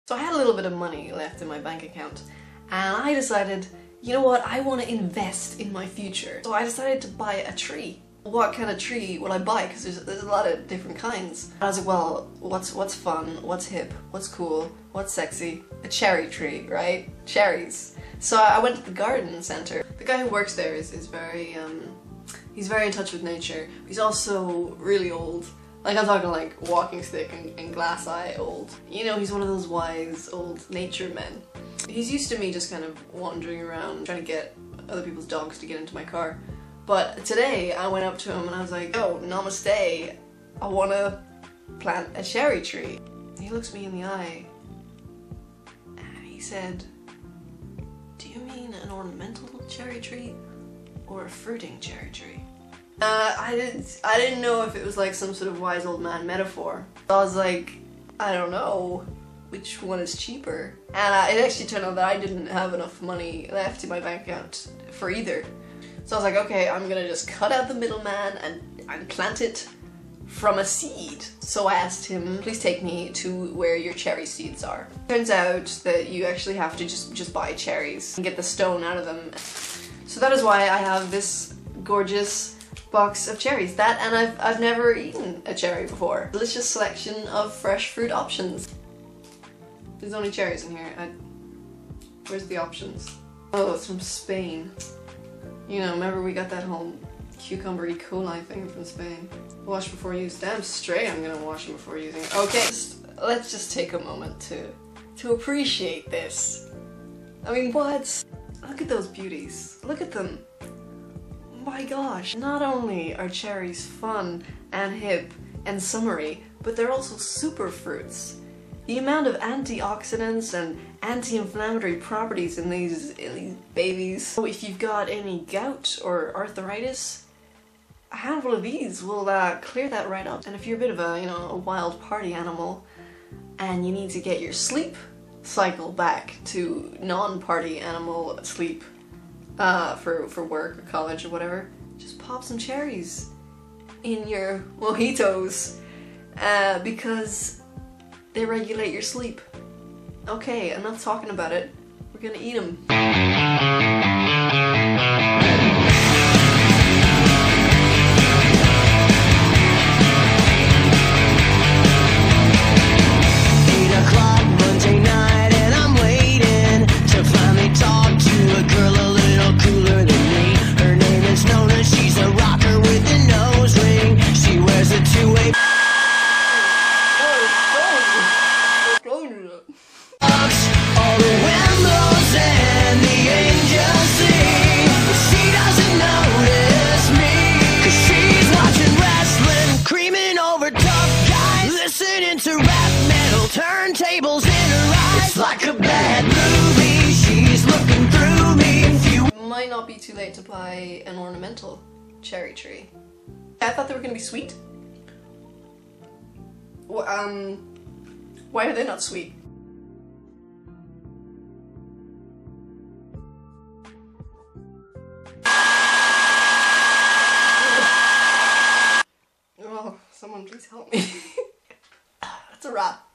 So I had a little bit of money left in my bank account, and I decided, you know what, I want to invest in my future. So I decided to buy a tree. What kind of tree would I buy? Because there's a lot of different kinds. I was like, well, what's fun, what's hip, what's cool, what's sexy? A cherry tree, right? Cherries. So I went to the garden center. The guy who works there is very, he's very in touch with nature. He's also really old. Like, I'm talking like walking stick and glass eye old. You know, he's one of those wise old nature men. He's used to me just kind of wandering around trying to get other people's dogs to get into my car. But today I went up to him and I was like, oh, namaste, I want to plant a cherry tree. He looks me in the eye and he said, do you mean an ornamental cherry tree or a fruiting cherry tree? I didn't know if it was like some sort of wise old man metaphor. I was like, I don't know which one is cheaper. And it actually turned out that I didn't have enough money left in my bank account for either. So I was like, okay, I'm gonna just cut out the middleman and plant it from a seed. So I asked him, please take me to where your cherry seeds are. Turns out that you actually have to just buy cherries and get the stone out of them. So that is why I have this gorgeous box of cherries. That, and I've never eaten a cherry before. Delicious selection of fresh fruit options. There's only cherries in here. Where's the options? Oh, it's from Spain. You know, remember we got that whole cucumber E. coli thing from Spain. Wash before use. Damn straight I'm gonna wash them before using it. Okay, let's just take a moment to appreciate this. I mean, what? Look at those beauties. Look at them. My gosh. Not only are cherries fun and hip and summery, but they're also super fruits. The amount of antioxidants and anti-inflammatory properties in these babies. So if you've got any gout or arthritis, a handful of these will clear that right up. And if you're a bit of a, you know, a wild party animal and you need to get your sleep cycle back to non-party animal sleep for work or college or whatever, just pop some cherries in your mojitos because they regulate your sleep. Okay, enough talking about it. We're gonna eat them. Turntables in her eyes. It's like a bad movie. She's looking through me. It might not be too late to buy an ornamental cherry tree. I thought they were gonna be sweet. Why are they not sweet? Oh, someone please help me. That's a wrap.